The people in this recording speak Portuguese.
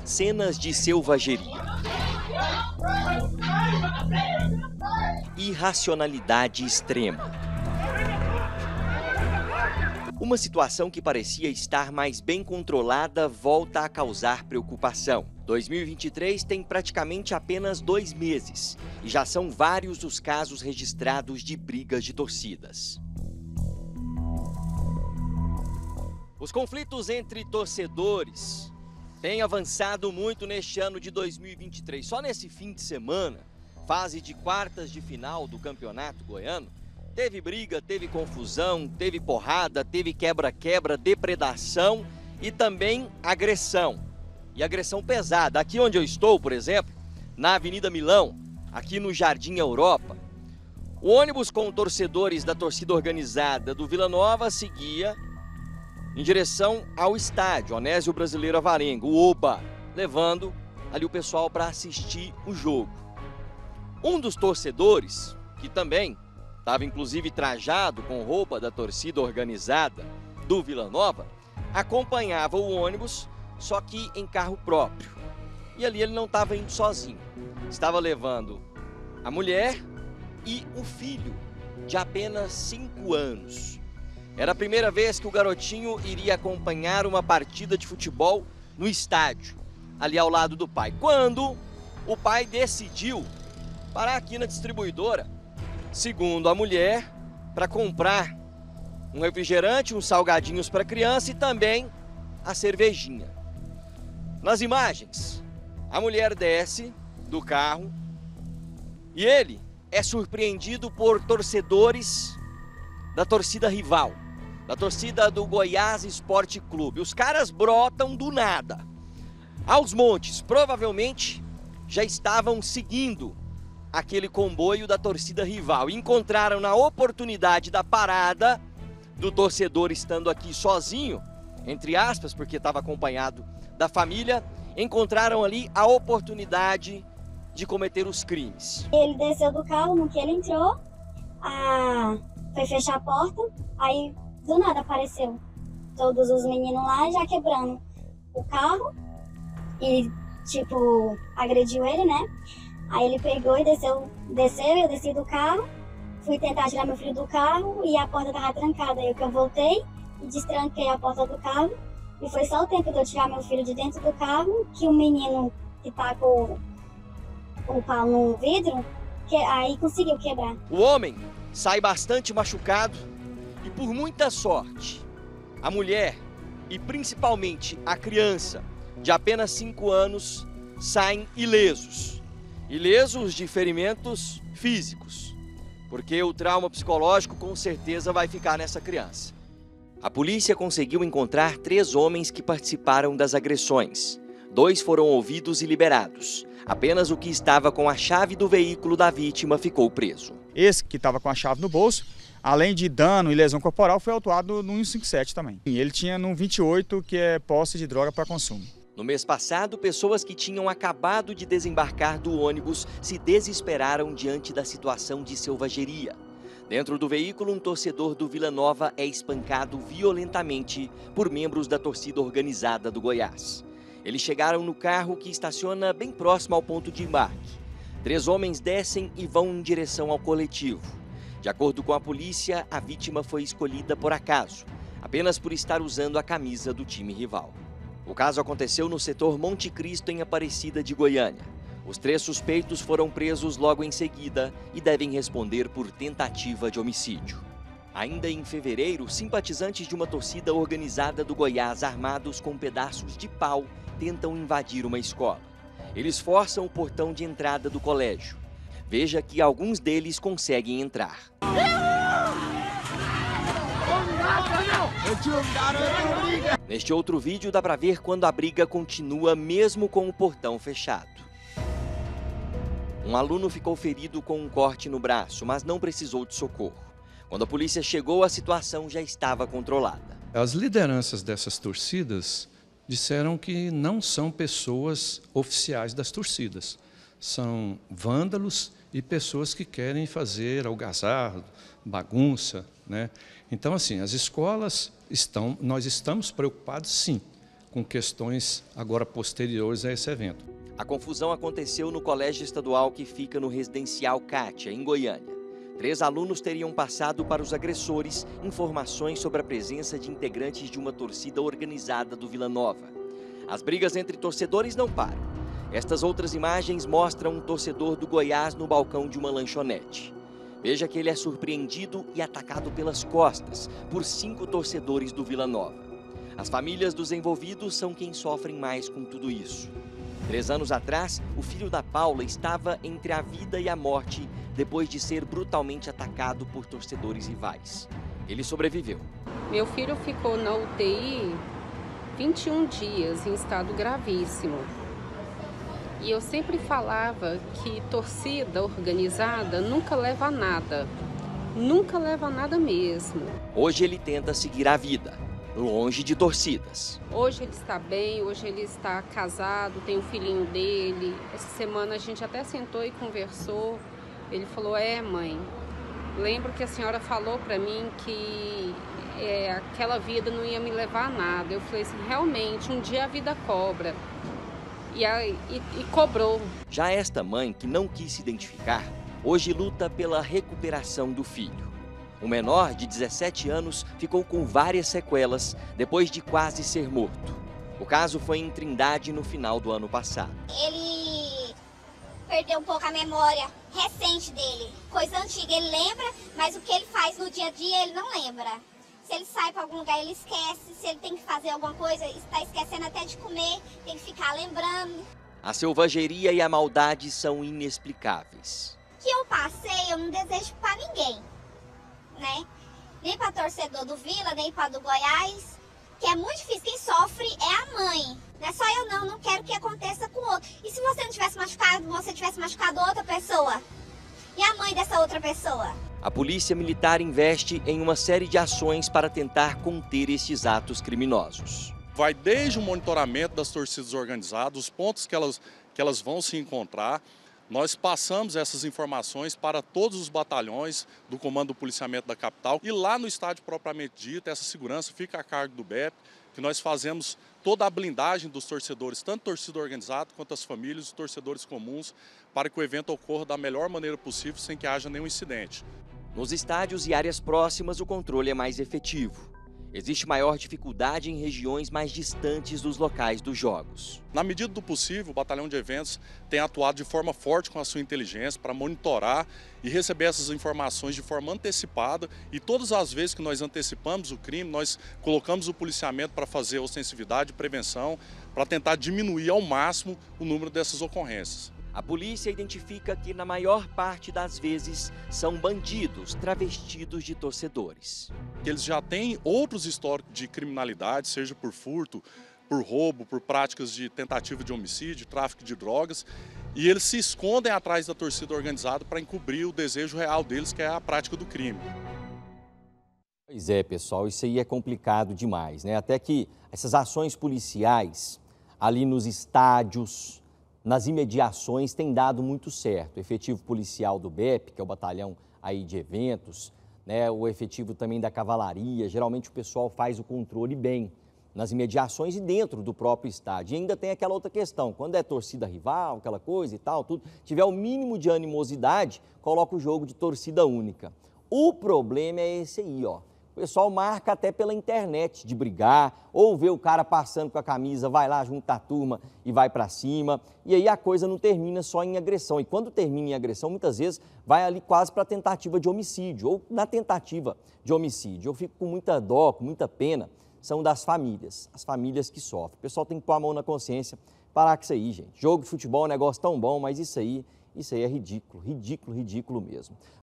cenas de selvageria, irracionalidade extrema. Uma situação que parecia estar mais bem controlada volta a causar preocupação. 2023 tem praticamente apenas 2 meses e já são vários os casos registrados de brigas de torcidas. Os conflitos entre torcedores têm avançado muito neste ano de 2023. Só nesse fim de semana, fase de quartas de final do Campeonato Goiano, teve briga, teve confusão, teve porrada, teve quebra-quebra, depredação e também agressão. E agressão pesada. Aqui onde eu estou, por exemplo, na Avenida Milão, aqui no Jardim Europa, o ônibus com torcedores da torcida organizada do Vila Nova seguia em direção ao estádio Onésio Brasileiro Avarenga, o Oba, levando ali o pessoal para assistir o jogo. Um dos torcedores, que também estava inclusive trajado com roupa da torcida organizada do Vila Nova, acompanhava o ônibus, só que em carro próprio. E ali ele não estava indo sozinho, estava levando a mulher e o filho de apenas 5 anos. Era a primeira vez que o garotinho iria acompanhar uma partida de futebol no estádio, ali ao lado do pai. Quando o pai decidiu parar aqui na distribuidora, segundo a mulher, para comprar um refrigerante, uns salgadinhos para a criança e também a cervejinha. Nas imagens, a mulher desce do carro e ele é surpreendido por torcedores da torcida rival, da torcida do Goiás Esporte Clube. Os caras brotam do nada, aos montes, provavelmente já estavam seguindo aquele comboio da torcida rival. Encontraram na oportunidade da parada do torcedor estando aqui sozinho, entre aspas, porque estava acompanhado da família, encontraram ali a oportunidade de cometer os crimes. Ele desceu do carro, no que ele entrou, foi fechar a porta, aí do nada apareceu todos os meninos lá já quebrando o carro e tipo agrediu ele, né? Aí ele pegou e desceu, eu desci do carro, fui tentar tirar meu filho do carro e a porta estava trancada. Aí eu voltei e destranquei a porta do carro e foi só o tempo de eu tirar meu filho de dentro do carro que o menino que tá com o pau no vidro, aí conseguiu quebrar. O homem sai bastante machucado e por muita sorte, a mulher e principalmente a criança de apenas 5 anos saem ilesos. Ilesos de ferimentos físicos, porque o trauma psicológico com certeza vai ficar nessa criança. A polícia conseguiu encontrar 3 homens que participaram das agressões. 2 foram ouvidos e liberados. Apenas o que estava com a chave do veículo da vítima ficou preso. Esse que estava com a chave no bolso, além de dano e lesão corporal, foi autuado no 157 também. E ele tinha no 28, que é posse de droga para consumo. No mês passado, pessoas que tinham acabado de desembarcar do ônibus se desesperaram diante da situação de selvageria. Dentro do veículo, um torcedor do Vila Nova é espancado violentamente por membros da torcida organizada do Goiás. Eles chegaram no carro que estaciona bem próximo ao ponto de embarque. 3 homens descem e vão em direção ao coletivo. De acordo com a polícia, a vítima foi escolhida por acaso, apenas por estar usando a camisa do time rival. O caso aconteceu no setor Monte Cristo, em Aparecida de Goiânia. Os 3 suspeitos foram presos logo em seguida e devem responder por tentativa de homicídio. Ainda em fevereiro, simpatizantes de uma torcida organizada do Goiás, armados com pedaços de pau, tentam invadir uma escola. Eles forçam o portão de entrada do colégio. Veja que alguns deles conseguem entrar. Neste outro vídeo dá para ver quando a briga continua mesmo com o portão fechado. Um aluno ficou ferido com um corte no braço, mas não precisou de socorro. Quando a polícia chegou, a situação já estava controlada. As lideranças dessas torcidas disseram que não são pessoas oficiais das torcidas. São vândalos e pessoas que querem fazer algazarra, bagunça, né? Então, assim, as escolas nós estamos preocupados, sim, com questões agora posteriores a esse evento. A confusão aconteceu no colégio estadual que fica no residencial Kátia, em Goiânia. 3 alunos teriam passado para os agressores informações sobre a presença de integrantes de uma torcida organizada do Vila Nova. As brigas entre torcedores não param. Estas outras imagens mostram um torcedor do Goiás no balcão de uma lanchonete. Veja que ele é surpreendido e atacado pelas costas por 5 torcedores do Vila Nova. As famílias dos envolvidos são quem sofrem mais com tudo isso. 3 anos atrás, o filho da Paula estava entre a vida e a morte depois de ser brutalmente atacado por torcedores rivais. Ele sobreviveu. Meu filho ficou na UTI 21 dias em estado gravíssimo. E eu sempre falava que torcida organizada nunca leva a nada. Nunca leva a nada mesmo. Hoje ele tenta seguir a vida, longe de torcidas. Hoje ele está bem, hoje ele está casado, tem o filhinho dele. Essa semana a gente até sentou e conversou. Ele falou, mãe, lembro que a senhora falou para mim que aquela vida não ia me levar a nada. Eu falei assim, realmente, um dia a vida cobra. E cobrou. Já esta mãe, que não quis se identificar, hoje luta pela recuperação do filho. O menor, de 17 anos, ficou com várias sequelas depois de quase ser morto. O caso foi em Trindade no final do ano passado. Ele perdeu um pouco a memória recente dele. Coisa antiga ele lembra, mas o que ele faz no dia a dia ele não lembra. Se ele sai para algum lugar, ele esquece. Se ele tem que fazer alguma coisa, está esquecendo até de comer, tem que ficar lembrando. A selvageria e a maldade são inexplicáveis. O que eu passei, eu não desejo para ninguém, né? Nem para torcedor do Vila, nem para do Goiás, que é muito difícil. Quem sofre é a mãe. Não é só eu não quero que aconteça com o outro. E se você não tivesse machucado, você tivesse machucado outra pessoa? E a mãe dessa outra pessoa? A Polícia Militar investe em uma série de ações para tentar conter estes atos criminosos. Vai desde o monitoramento das torcidas organizadas, os pontos que elas vão se encontrar. Nós passamos essas informações para todos os batalhões do Comando do Policiamento da Capital. E lá no estádio propriamente dito, essa segurança fica a cargo do BEP, que nós fazemos toda a blindagem dos torcedores, tanto torcida organizada quanto as famílias, os torcedores comuns, para que o evento ocorra da melhor maneira possível, sem que haja nenhum incidente. Nos estádios e áreas próximas, o controle é mais efetivo. Existe maior dificuldade em regiões mais distantes dos locais dos jogos. Na medida do possível, o Batalhão de Eventos tem atuado de forma forte com a sua inteligência para monitorar e receber essas informações de forma antecipada. E todas as vezes que nós antecipamos o crime, nós colocamos o policiamento para fazer ostensividade e prevenção, para tentar diminuir ao máximo o número dessas ocorrências. A polícia identifica que, na maior parte das vezes, são bandidos travestidos de torcedores. Eles já têm outros históricos de criminalidade, seja por furto, por roubo, por práticas de tentativa de homicídio, tráfico de drogas, e eles se escondem atrás da torcida organizada para encobrir o desejo real deles, que é a prática do crime. Pois é, pessoal, isso aí é complicado demais, né? Até que essas ações policiais ali nos estádios, nas imediações, tem dado muito certo. O efetivo policial do BEP, que é o batalhão aí de eventos, né, o efetivo também da cavalaria, geralmente o pessoal faz o controle bem nas imediações e dentro do próprio estádio. E ainda tem aquela outra questão, quando é torcida rival, aquela coisa e tal, tudo, tiver o mínimo de animosidade, coloca o jogo de torcida única. O problema é esse aí, ó. O pessoal marca até pela internet de brigar, ou vê o cara passando com a camisa, vai lá junto à turma e vai para cima. E aí a coisa não termina só em agressão. E quando termina em agressão, muitas vezes vai ali quase para tentativa de homicídio, ou na tentativa de homicídio. Eu fico com muita dó, com muita pena, são das famílias, as famílias que sofrem. O pessoal tem que pôr a mão na consciência, parar com isso aí, gente. Jogo de futebol é um negócio tão bom, mas isso aí é ridículo, ridículo, ridículo mesmo.